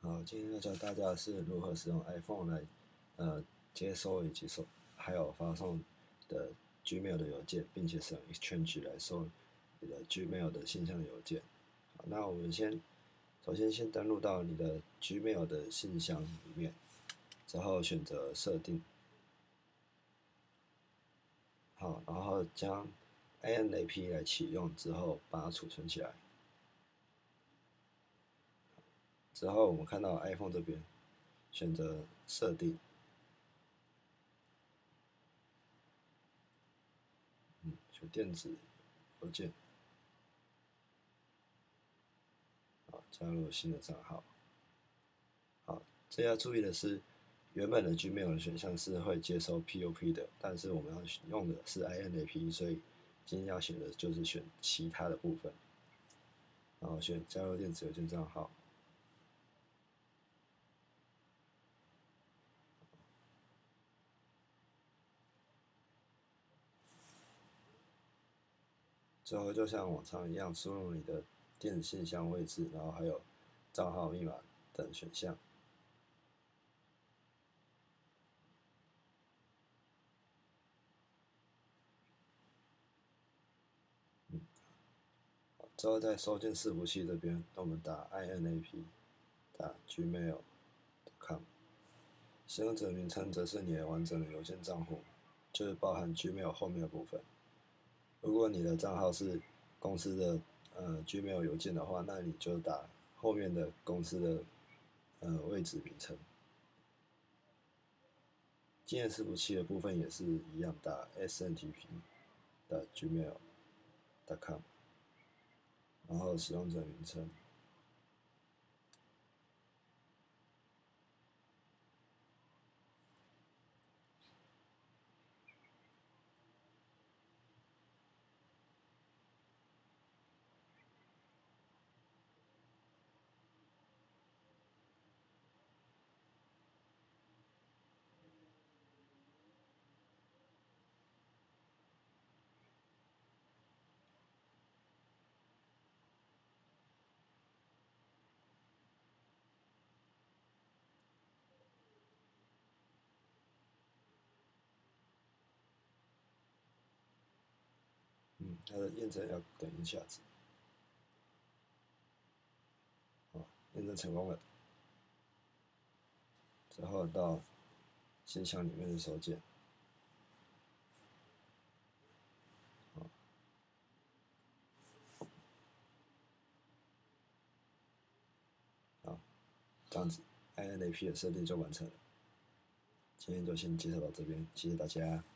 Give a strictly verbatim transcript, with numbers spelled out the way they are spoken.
好，今天要教大家的是如何使用 iPhone 来呃接收以及收还有发送的 Gmail 的邮件，并且使用 Exchange 来收你的 Gmail 的信箱的邮件。好，那我们先首先先登录到你的 Gmail 的信箱里面，之后选择设定，好，然后将 I N A P 来启用之后，把它储存起来。之后我们看到 iPhone 这边选择设定，嗯，选电子邮件，好，加入新的账号。好，这要注意的是，原本的 Gmail 的选项是会接收 P O P 的，但是我们要用的是 I N A P， 所以今天要选的就是选其他的部分，然后选加入电子邮件账号。之后就像往常一样，输入你的电子信箱位置，然后还有账号密码等选项。嗯，之后在收件伺服器这边，我们打 I N A P， 打 gmail 点 com， 使用者名称则是你的完整的邮件账户，就是包含 Gmail 后面的部分。如果你的账号是公司的呃 Gmail 邮件的话，那你就打后面的公司的呃位置名称。经验伺服器的部分也是一样，打 S N T P 的 gmail 点 com， 然后使用者名称。嗯，它的验证要等一下子。好，验证成功了。之后到信箱里面的收件。好，这样子 I N A P 的设定就完成了。今天就先介绍到这边，谢谢大家。